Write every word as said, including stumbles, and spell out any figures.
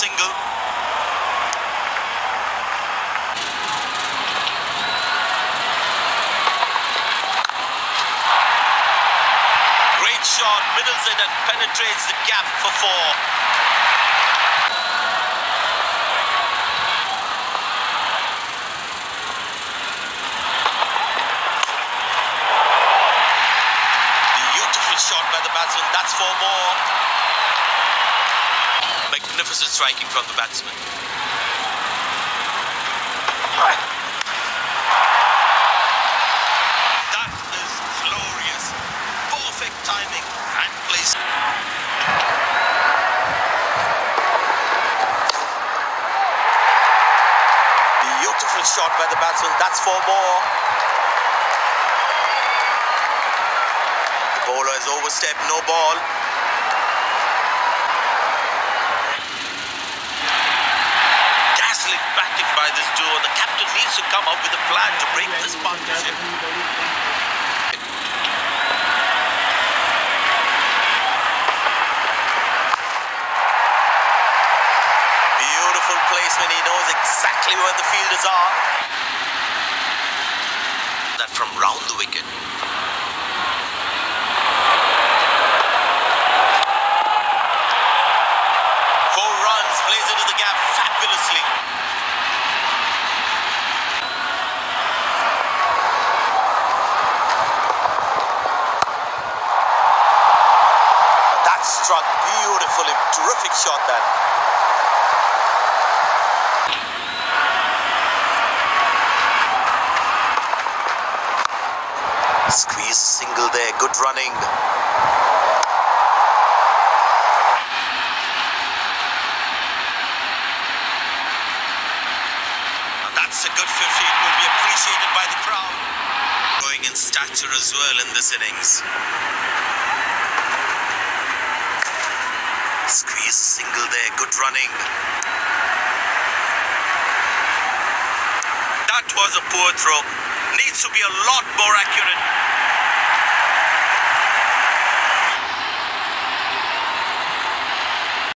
single. Great shot, middles it and penetrates the gap for four. Beautiful shot by the batsman, that's four more. Magnificent striking from the batsman. That is glorious. Perfect timing and place. Beautiful shot by the batsman. That's four more. The bowler has overstepped, no ball. Dazzling batting by this duo. The captain needs to come up with a plan to break this partnership. Beautiful placement. He knows exactly where the fielders are. That from round the wicket. Four runs, plays into the gap fabulously. That struck beautifully. Terrific shot that. Squeeze single there, good running. Now that's a good fifty, it will be appreciated by the crowd. Going in stature as well in this innings. Squeeze single there, good running. That was a poor throw. Needs to be a lot more accurate.